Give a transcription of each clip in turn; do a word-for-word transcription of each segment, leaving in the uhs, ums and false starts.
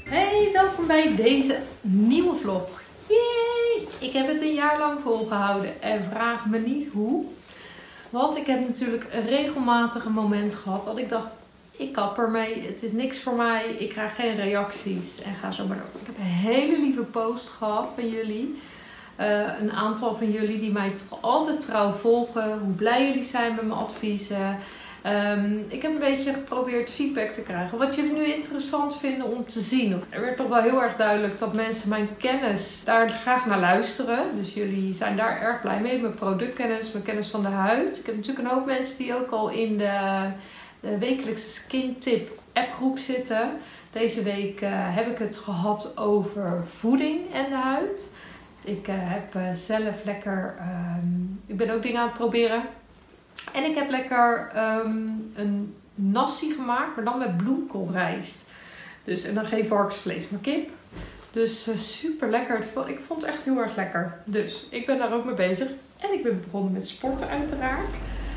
Hey, welkom bij deze nieuwe vlog. Yay! Ik heb het een jaar lang volgehouden en vraag me niet hoe. Want ik heb natuurlijk regelmatig een moment gehad dat ik dacht, ik kap ermee, het is niks voor mij, ik krijg geen reacties en ga zo maar door. Ik heb een hele lieve post gehad van jullie. Uh, een aantal van jullie die mij toch altijd trouw volgen, hoe blij jullie zijn met mijn adviezen. Um, ik heb een beetje geprobeerd feedback te krijgen. Wat jullie nu interessant vinden om te zien. Er werd toch wel heel erg duidelijk dat mensen mijn kennis daar graag naar luisteren. Dus jullie zijn daar erg blij mee. Mijn productkennis, mijn kennis van de huid. Ik heb natuurlijk een hoop mensen die ook al in de, de wekelijkse Skin Tip appgroep zitten. Deze week uh, heb ik het gehad over voeding en de huid. Ik uh, heb uh, zelf lekker... Um, ik ben ook dingen aan het proberen. En ik heb lekker um, een nasi gemaakt, maar dan met bloemkoolrijst. Dus, en dan geen varkensvlees, maar kip. Dus uh, super lekker. Ik vond het echt heel erg lekker. Dus ik ben daar ook mee bezig. En ik ben begonnen met sporten uiteraard.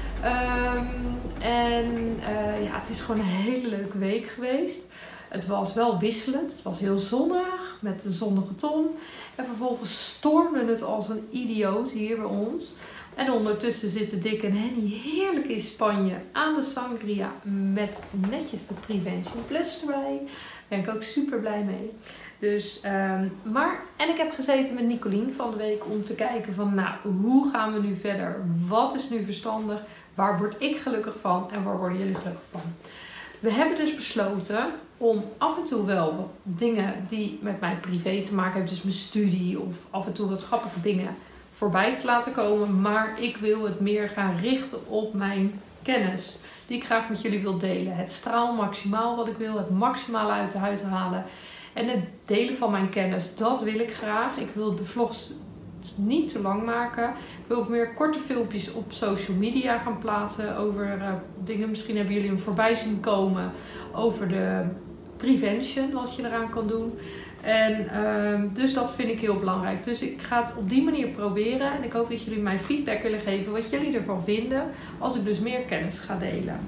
Um, en uh, ja, het is gewoon een hele leuke week geweest. Het was wel wisselend. Het was heel zonnig met een zonnige ton. En vervolgens stormde het als een idioot hier bij ons. En ondertussen zitten Dick en Henny heerlijk in Spanje aan de sangria met netjes de Prevention Plus erbij. Daar ben ik ook super blij mee. Dus, um, maar, en ik heb gezeten met Nicolien van de week om te kijken van, nou, hoe gaan we nu verder? Wat is nu verstandig? Waar word ik gelukkig van en waar worden jullie gelukkig van? We hebben dus besloten om af en toe wel wat dingen die met mijn privé te maken hebben, dus mijn studie of af en toe wat grappige dingen voorbij te laten komen. Maar ik wil het meer gaan richten op mijn kennis die ik graag met jullie wil delen. Het straal maximaal wat ik wil, het maximale uit de huid halen. En het delen van mijn kennis, dat wil ik graag. Ik wil de vlogs niet te lang maken. Ik wil ook meer korte filmpjes op social media gaan plaatsen over uh, dingen. Misschien hebben jullie hem voorbij zien komen over de prevention, wat je eraan kan doen. En uh, dus dat vind ik heel belangrijk. Dus ik ga het op die manier proberen. En ik hoop dat jullie mij feedback willen geven wat jullie ervan vinden. Als ik dus meer kennis ga delen.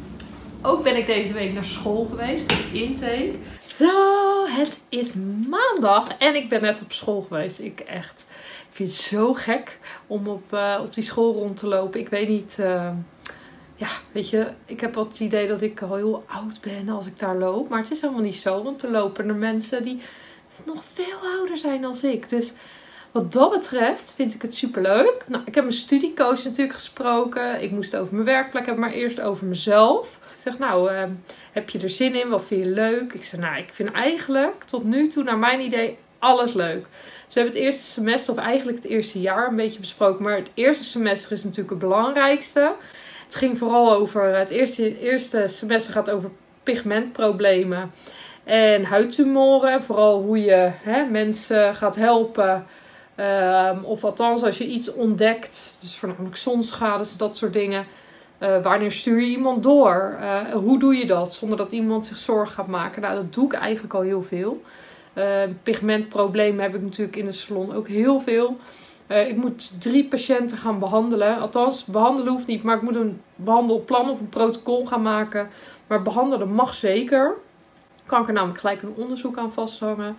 Ook ben ik deze week naar school geweest voor de intake. Zo, het is maandag en ik ben net op school geweest. Ik echt, ik vind het zo gek om op, uh, op die school rond te lopen. Ik weet niet... Uh, Ja, weet je, ik heb wel het idee dat ik al heel oud ben als ik daar loop. Maar het is helemaal niet zo, want er lopen er mensen die nog veel ouder zijn dan ik. Dus wat dat betreft vind ik het superleuk. Nou, ik heb mijn studiecoach natuurlijk gesproken. Ik moest het over mijn werkplek hebben, maar eerst over mezelf. Ik zeg, nou, uh, heb je er zin in? Wat vind je leuk? Ik zeg, nou, ik vind eigenlijk tot nu toe, naar mijn idee, alles leuk. Dus we hebben het eerste semester, of eigenlijk het eerste jaar, een beetje besproken. Maar het eerste semester is natuurlijk het belangrijkste. Het ging vooral over, het eerste, eerste semester gaat over pigmentproblemen en huidtumoren. Vooral hoe je hè, mensen gaat helpen. Um, of althans als je iets ontdekt. Dus voornamelijk zonschades, dat soort dingen. Uh, wanneer stuur je iemand door? Uh, hoe doe je dat zonder dat iemand zich zorgen gaat maken? Nou, dat doe ik eigenlijk al heel veel. Uh, pigmentproblemen heb ik natuurlijk in de salon ook heel veel. Uh, ik moet drie patiënten gaan behandelen. Althans, behandelen hoeft niet. Maar ik moet een behandelplan of een protocol gaan maken. Maar behandelen mag zeker. Kan ik er namelijk gelijk een onderzoek aan vasthangen.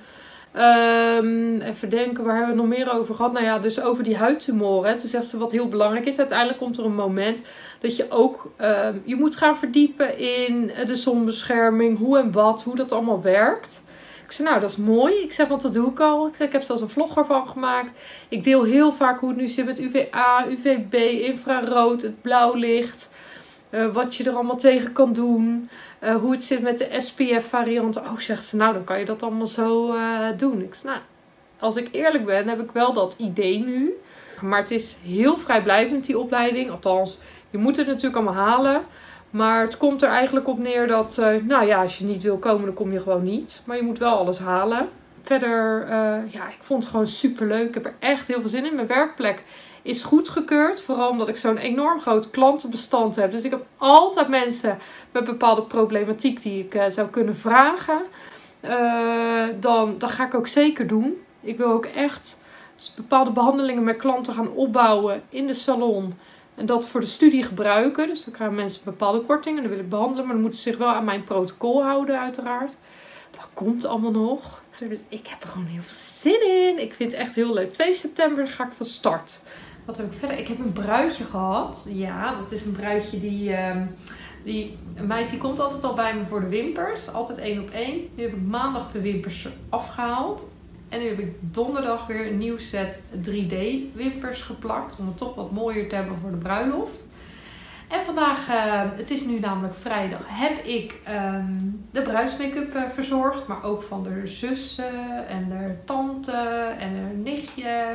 Um, even denken, waar hebben we het nog meer over gehad? Nou ja, dus over die huidtumoren. Toen zegt ze wat heel belangrijk is. Uiteindelijk komt er een moment dat je ook... Uh, je moet gaan verdiepen in de zonbescherming. Hoe en wat. Hoe dat allemaal werkt. Ik zei, nou, dat is mooi. Ik zeg, want dat doe ik al. Ik, zeg, ik heb zelfs een vlog ervan gemaakt. Ik deel heel vaak hoe het nu zit met U V A, U V B, infrarood, het blauw licht. Uh, wat je er allemaal tegen kan doen. Uh, hoe het zit met de S P F varianten. Oh, zegt ze, nou, dan kan je dat allemaal zo uh, doen. Ik zeg, nou, als ik eerlijk ben, heb ik wel dat idee nu. Maar het is heel vrijblijvend, die opleiding. Althans, je moet het natuurlijk allemaal halen. Maar het komt er eigenlijk op neer dat, uh, nou ja, als je niet wil komen, dan kom je gewoon niet. Maar je moet wel alles halen. Verder, uh, ja, ik vond het gewoon super leuk. Ik heb er echt heel veel zin in. Mijn werkplek is goedgekeurd. Vooral omdat ik zo'n enorm groot klantenbestand heb. Dus ik heb altijd mensen met bepaalde problematiek die ik uh, zou kunnen vragen. Uh, dan, dat ga ik ook zeker doen. Ik wil ook echt bepaalde behandelingen met klanten gaan opbouwen in de salon. En dat voor de studie gebruiken. Dus dan krijgen mensen bepaalde kortingen. Dan wil ik behandelen. Maar dan moeten ze zich wel aan mijn protocol houden uiteraard. dat komt allemaal nog. Dus ik heb er gewoon heel veel zin in. Ik vind het echt heel leuk. twee september ga ik van start. Wat heb ik verder? Ik heb een bruidje gehad. Ja, dat is een bruidje die... Uh, die een meid die komt altijd al bij me voor de wimpers. Altijd één op één. Nu heb ik maandag de wimpers afgehaald. En nu heb ik donderdag weer een nieuw set drie D wimpers geplakt. Om het toch wat mooier te hebben voor de bruiloft. En vandaag, uh, het is nu namelijk vrijdag, heb ik um, de bruidsmake-up uh, verzorgd. Maar ook van de zussen en de tante en de nichtje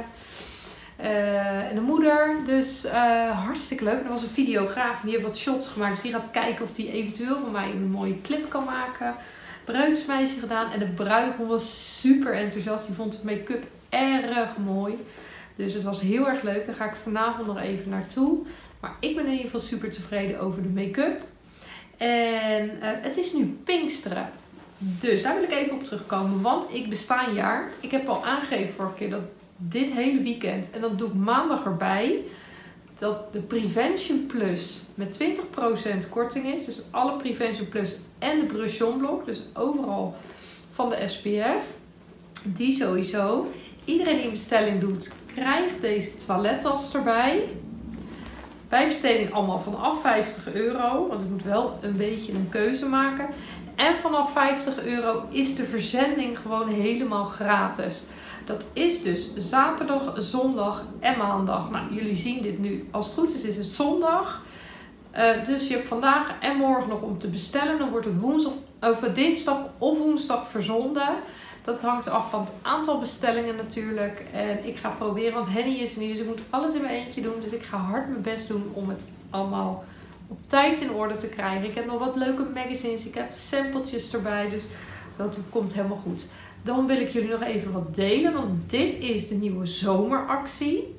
uh, en de moeder. Dus uh, hartstikke leuk. Er was een videograaf en die heeft wat shots gemaakt. Dus die gaat kijken of die eventueel van mij een mooie clip kan maken. Bruidsmeisje gedaan en de bruidegom was super enthousiast. Die vond het make-up erg mooi. Dus het was heel erg leuk. Daar ga ik vanavond nog even naartoe. Maar ik ben in ieder geval super tevreden over de make-up. En uh, het is nu Pinksteren. Dus daar wil ik even op terugkomen. Want ik besta een jaar. Ik heb al aangegeven vorige keer dat dit hele weekend. En dat doe ik maandag erbij. Dat de Prevention Plus met twintig procent korting is. Dus alle Prevention Plus en de Brush On Block. Dus overal van de S P F. Die sowieso. Iedereen die een bestelling doet, krijgt deze toilettas erbij. Bij besteding allemaal vanaf vijftig euro. Want ik moet wel een beetje een keuze maken. En vanaf vijftig euro is de verzending gewoon helemaal gratis. Dat is dus zaterdag, zondag en maandag. Nou, jullie zien dit nu. Als het goed is, is het zondag. Uh, dus je hebt vandaag en morgen nog om te bestellen. Dan wordt het woensdag, of dinsdag of woensdag verzonden. Dat hangt af van het aantal bestellingen natuurlijk. En ik ga proberen, want Henny is er niet. Dus ik moet alles in mijn eentje doen. Dus ik ga hard mijn best doen om het allemaal op tijd in orde te krijgen. Ik heb nog wat leuke magazines. Ik heb sampletjes erbij. Dus dat komt helemaal goed. Dan wil ik jullie nog even wat delen. Want dit is de nieuwe zomeractie.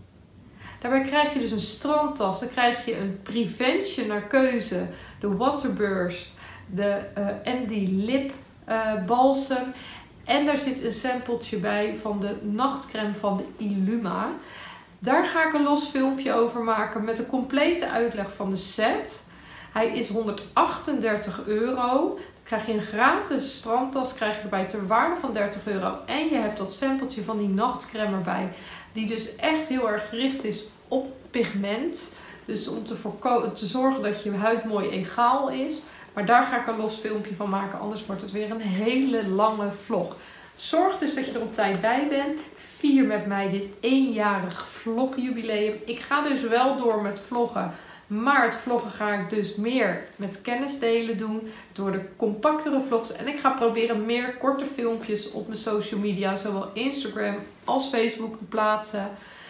Daarbij krijg je dus een strandtas. Dan krijg je een Prevention naar keuze. De Waterburst. De uh, Andy Lip uh, balsem. En daar zit een sampletje bij van de nachtcreme van de Illuma. Daar ga ik een los filmpje over maken met een complete uitleg van de set. Hij is honderdachtendertig euro. Dan krijg je een gratis strandtas, krijg je erbij ter waarde van dertig euro. En je hebt dat sampletje van die nachtcreme erbij. Die dus echt heel erg gericht is op pigment. Dus om te, te zorgen dat je huid mooi egaal is. Maar daar ga ik een los filmpje van maken. Anders wordt het weer een hele lange vlog. Zorg dus dat je er op tijd bij bent. Vier met mij dit eenjarig vlogjubileum. Ik ga dus wel door met vloggen. Maar het vloggen ga ik dus meer met kennisdelen doen. Door de compactere vlogs. En ik ga proberen meer korte filmpjes op mijn social media. Zowel Instagram als Facebook te plaatsen.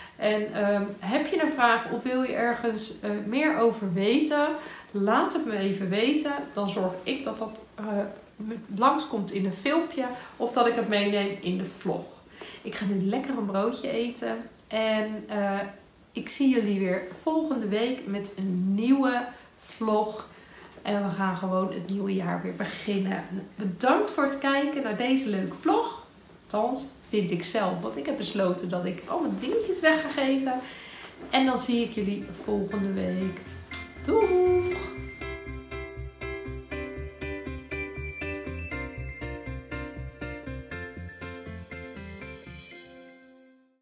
En um, heb je een vraag of wil je ergens uh, meer over weten? Laat het me even weten. Dan zorg ik dat dat uh, langskomt in een filmpje. Of dat ik het meeneem in de vlog. Ik ga nu lekker een broodje eten. En uh, ik zie jullie weer volgende week met een nieuwe vlog. En we gaan gewoon het nieuwe jaar weer beginnen. Bedankt voor het kijken naar deze leuke vlog. Althans, vind ik zelf. Want ik heb besloten dat ik al mijn dingetjes weg ga geven. En dan zie ik jullie volgende week. Doeg!